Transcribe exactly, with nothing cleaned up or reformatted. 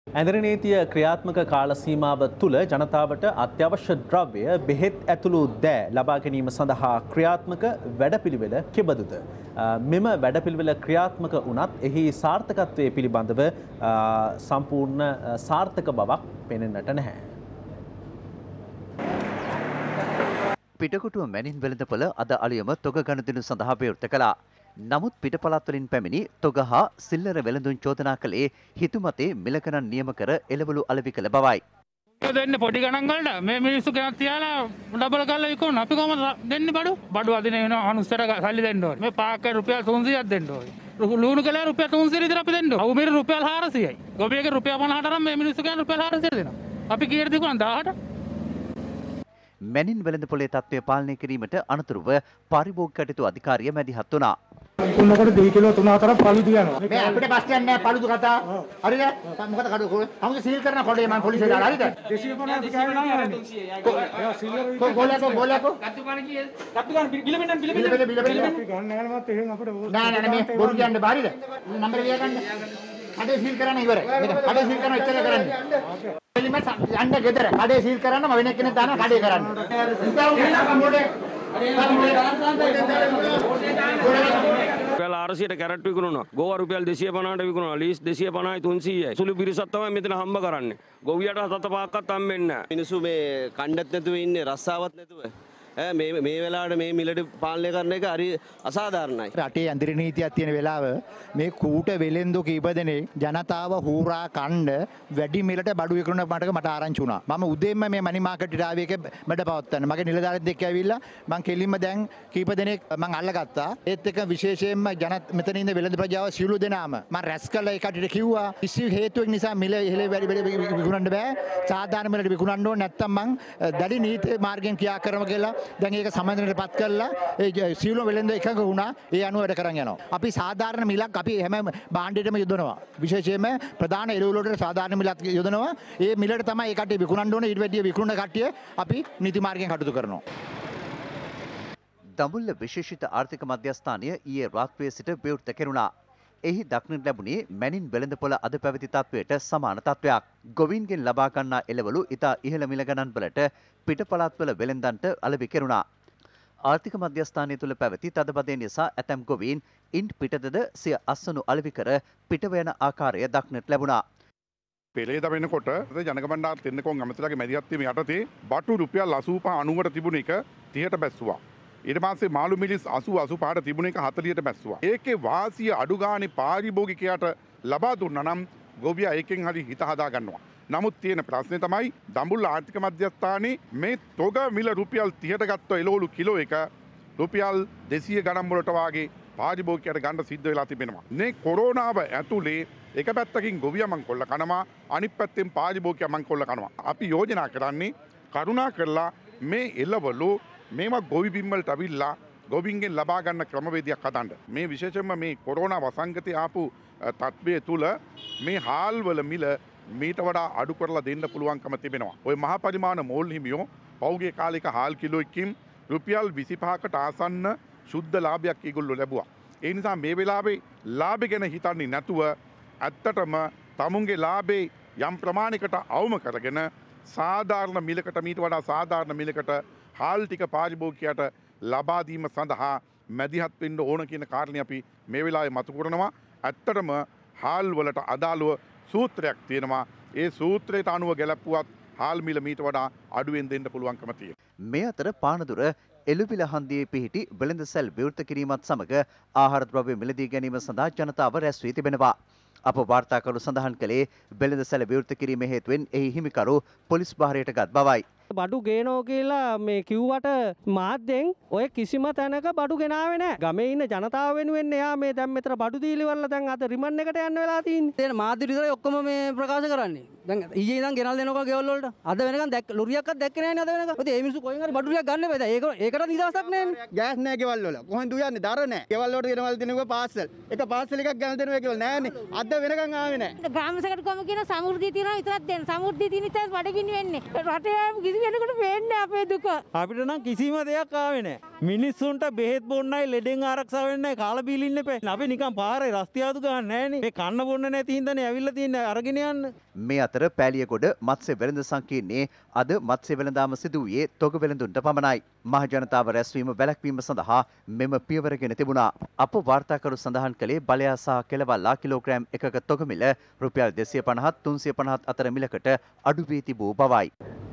ඇඳරි නීතිය ක්‍රියාත්මක කාල සීමාව තුළ ජනතාවට අත්‍යවශ්‍ය ද්‍රව්‍ය බෙහෙත් ඇතුළු දෑ ලබා ගැනීම සඳහා ක්‍රියාත්මක වැඩපිළිවෙල කෙබඳුද? මෙම වැඩපිළිවෙල ක්‍රියාත්මක වුණත් එහි සාර්ථකත්වය පිළිබඳව සම්පූර්ණ සාර්ථක බවක් පෙනෙන්නට නැහැ. පිටකොටුව මැනින් වෙළඳපොළ අද අලුයම තොග ගනුදෙනු සඳහා විවෘත කළා. නමුත් පිටපළාත් වලින් පැමිණි තොග හා සිල්ලර වෙළඳුන් චෝදනා කළේ හිතුමතේ මිල ගණන් නියම කර එළවලු අලෙවි කළ බවයි. දෙන්න පොඩි ගණන් වලට මේ මිනිස්සු ගෙනත් තියාලා ඩබල් කරලා විකුණන අපි කොහමද දෙන්නේ බඩු? බඩු අදින වෙන අනුස්සර සල්ලි දෙන්න ඕනේ. මේ පාක්කේ රුපියල් තුන්සීයක් දෙන්න ඕනේ. ලුණු කලේ රුපියල් තුන්සීය විතර අපි දෙන්න ඕනේ. අවු මෙරි රුපියල් හාරසීයයි. ගොබියගේ රුපියල් පනහට නම් මේ මිනිස්සු කියන රුපියල් හාරසීය දෙනවා. අපි කීයට විකුණන දහයට? මැනින් වෙළඳපොලේ තත්ත්වය පාලනය කිරීමට අනතුරුව පරිභෝග කටයුතු අධිකාරිය මැදිහත් වුණා. කුන්නකට දෙක කිලෝ තුන හතරක් පළුදු යනවා. මේ අපිට ප්‍රශ්නයක් නැහැ පළුදු කතා. හරිද? මොකද කඩු කවුද සීල් කරන කොටේ මම පොලිසියට දාලා හරිද? දෙසිය පනහක් එයා සිල්ලර ගෝලයක ගෝලයක ගත්තු ගන්න කීයද? ගත්තු ගන්න බිල බිල බිල බිල බිල බිල බිල අපි ගන්න යනවත් එහෙන් අපිට නෑ නෑ මේ බොරු කියන්න බාරිද? නම්බර ලියා ගන්න. කඩේ සීල් කරන්න ඉවරයි. මෙතන කඩේ සීල් කරන ඉච්චර කරන්නේ. එලිම යන්න ගෙදර කඩේ සීල් කරන්න මම වෙන කෙනෙක් දානවා කඩේ කරන්න. රුපියල් ආරසියට කැරට් විකුණනවා. ගෝවා රුපියල් දෙසිය පනහට විකුණනවා. ලීස් දෙසිය පනහයි තුන්සීයයි. සුළු පිරිසක් තමයි මෙතන හම්බ කරන්නේ. ගොවියට හත පහක්වත් හම්බෙන්නේ නැහැ. මිනිස්සු මේ කණ්ඩත් නැතුව ඉන්නේ රස්සාවක් නැතුව. මේ මේ වෙලාවට මේ මිලට පාලනය කරන එක හරි අසාධාරණයි. රටේ ඇඳරි නීතියක් තියෙන වෙලාව මේ කූට වෙලෙන්දෝ කීප දෙනෙක් ජනතාව හූරා කණ්ඩ වැඩි මිලට බඩු විකුණන මටක මට ආරංචි වුණා. මම උදේම මේ මනි මාකට් ආවේ එක මඩ පවත්තන්න. මගේ නිලධාරීන් දෙක්ක ඇවිල්ලා මං කෙලින්ම දැන් කීප දෙනෙක් මං අල්ලගත්තා. ඒත් එක විශේෂයෙන්ම ජන මෙතන ඉන්න වෙළඳ ප්‍රජාව සියලු දෙනාම මං රැස් කළා ඒ කටට කිව්වා කිසි හේතුවක් නිසා මිල ඉහළ වැඩි වැඩි විකුණන්න බෑ. සාධාරණ මිලට විකුණන්න ඕනේ නැත්තම් මං දැඩි නීති මාර්ගයෙන් ක්‍රියා කරමු කියලා දැන් ඒක සම්මතනයට පත් කරලා ඒ සියලුම වෙළෙන්ද එකඟ වුණා. ඒ අනුව වැඩ කරන් යනවා. අපි සාධාරණ මිලක් අපි හැම භාණ්ඩයකම යොදනවා. විශේෂයෙන්ම ප්‍රධාන එළවලු වලට සාධාරණ මිලක් යොදනවා. ඒ මිලට තමයි ඒ කට්ටිය විකුණන්න ඕනේ. ඊට වැඩිය විකුණන කට්ටිය අපි නීති මාර්ගයෙන් කටයුතු කරනවා. දඹුල්ල විශේෂිත ආර්ථික මධ්‍යස්ථානය ඊයේ රාත්‍රියේ සිට විවෘත කෙරුණා. එහි දක්නට ලැබුණේ මැනින් වෙළඳපොළ අද පැවති තත්වයට සමාන තත්වයක්. ගොවීන්ගෙන් ලබා ගන්නා එළවලු ඉතා ඉහළ මිල ගණන් වලට පිටපළාත්වල වෙළෙන්දන්ට අලෙවි කෙරුණා. ආර්ථික මධ්‍යස්ථානය තුළ පැවති තදබදය නිසා ඇතැම් ගොවීන් ඉන් පිටතද සිය අස්සනු අලෙවි කර පිටව යන ආකාරය දක්නට ලැබුණා. පෙළේ දවෙනකොට ජනක බණ්ඩාර තෙන්නකෝන් ඇමතිලාගේ මැදිහත්වීම යටතේ බටු රුපියල් අසූපහ අනූවට තිබුණ එක තිහට බැස්සුවා. ඊට පස්සේ මාළු මිලිස් අසූ අසූපහට තිබුණ එක හතලියට බැස්සුවා. ඒකේ වාසිය අඩු ගානේ පාරිභෝගිකයාට ලබා දුන්නා නම් ගොවියා ඒකෙන් හරි හිත හදා ගන්නවා. නමුත් තියෙන ප්‍රශ්නේ තමයි දඹුල්ල ආර්ථික මධ්‍යස්ථානයේ මේ තොග මිල රුපියල් තිහට ගත්ත එළවලු කිලෝ එක රුපියල් දෙසිය ගණන් වලට වාගේ පාරිභෝගිකයට ගන්න සිද්ධ වෙලා තිබෙනවා. මේ කොරෝනාව ඇතුලේ එක පැත්තකින් ගොවියා මංකොල්ල කනවා අනිත් පැත්තෙන් පාරිභෝගිකයා මංකොල්ල කනවා. අපි යෝජනා කරන්නේ කරුණා කරලා මේ එළවලු මේවා ගොවි බිම්වලට අවිල්ලා ගොවින්ගෙන් ලබා ගන්න ක්‍රමවේදයක් හදන්න. මේ විශේෂයෙන්ම මේ කොරෝනා වසංගතය ආපු තත්ත්වය තුල මේ හාල් වල මිල මීට වඩා අඩු කරලා දෙන්න පුළුවන්කම තිබෙනවා. ওই මහා පරිමාණ මෝල් හිමියෝ පෞගේ කාලයක හාල් කිලෝ එකකින් රුපියල් විසිපහකට ආසන්න සුද්ධ ලාභයක් ඒගොල්ලෝ ලැබුවා. ඒ නිසා මේ වෙලාවේ ලාභය ගැන හිතන්නේ නැතුව ඇත්තටම තමුන්ගේ ලාභේ යම් ප්‍රමාණයකට අවම කරගෙන සාධාරණ මිලකට මීට වඩා සාධාරණ මිලකට හාල් ටික පාරිභෝගිකයට ලබා දීම සඳහා මැදිහත් වෙන්න ඕන කියන කාරණේ අපි මේ වෙලාවේ මතු කරනවා. ඇත්තටම හාල් වලට අදාළව සූත්‍රයක් තියෙනවා. ඒ සූත්‍රයට අනුව ගැලපුවත් හාල් මිල මීට වඩා අඩුවෙන් දෙන්න පුළුවන්කම තියෙනවා. මේ අතර පානදුර එළුවිල හන්දියේ පිහිටි වෙළඳසැල් විවෘත කිරීමත් සමග ආහාර ද්‍රව්‍ය මිලදී ගැනීම සඳහා ජනතාව රැස් වී තිබෙනවා. අප වාර්තාකරු සඳහන් කළේ වෙළඳසැල විවෘත කිරීම හේතුවෙන් එහි හිමිකරු පොලිස් භාරයට ගත් බවයි. බඩු ගේනෝ කියලා මේ කිව්වට මාධ්‍යෙන් ඔය කිසිම තැනක බඩු ගෙනාවේ නැහැ. ගමේ ඉන්න ජනතාව වෙනුවෙන් එයා මේ දැන් මෙතන බඩු දීලි වල දැන් අද රිමන් එකට යන්න වෙලා තියෙන්නේ. ඒ මාධ්‍ය විතරයි ඔක්කොම මේ ප්‍රකාශ කරන්නේ. දැන් ඊයේ ඉඳන් ගෙනල් දෙනකොට ගෙවල් වලට අද වෙනකන් දැක් ලොරියක්වත් දැක්කේ නැහැ නේ අද වෙනකන්. ඉතින් මේ මිනිස්සු කොහෙන් හරි බඩු ටිකක් ගන්න බෑ. ඒක ඒකට නිදහසක් නැහැ. ගෑස් නැහැ ගෙවල් වල. කොහෙන්ද යන්නේ? දර නැහැ. ගෙවල් වලට ගෙනවල් දෙනවා පාර්සල්. එක පාර්සල් එකක් ගන්න දෙනවා කියලා නෑනේ. අද වෙනකන් ආවේ නැහැ. ග්‍රාම සැකටකම කියන සමෘද්ධිය තියනවා විතරක් දෙන්න. සමෘද්ධිය තියෙන ඉතින් බඩගිනි වෙන්නේ. රටේ කිසි කෙනෙකුට පේන්නේ අපේ දුක. අපිට නම් කිසිම දෙයක් ආවේ නැහැ. මිනිස්සුන්ට බෙහෙත් බොන්නයි ලෙඩෙන් ආරක්ෂා වෙන්නයි කාලා බීලා ඉන්න එපා. අපි නිකන් පාරේ රස්තියාදු ගන්න නැහනේ. මේ කන්න බොන්න නැති හින්දානේ ඇවිල්ලා තියන්නේ අරගෙන යන්න. මේ අතර පෑලියගොඩ මත්ස්‍ය වෙළඳ සංකීර්ණයේ අද මත්ස්‍ය වෙළඳාම සිදු වූයේ තොග වෙළඳුන්ට පමණයි. මහ ජනතාව රැස්වීම වැළැක්වීම සඳහා මෙම පියවරගෙන තිබුණා. අප වාර්තාකරු සඳහන් කළේ බලයා සහ කෙලවල්ලා කිලෝග්‍රෑම් එකක තොග මිල රුපියල් දෙසිය පනහත් තුන්සිය පනහත් අතර මිලකට අඩු වී තිබූ බවයි.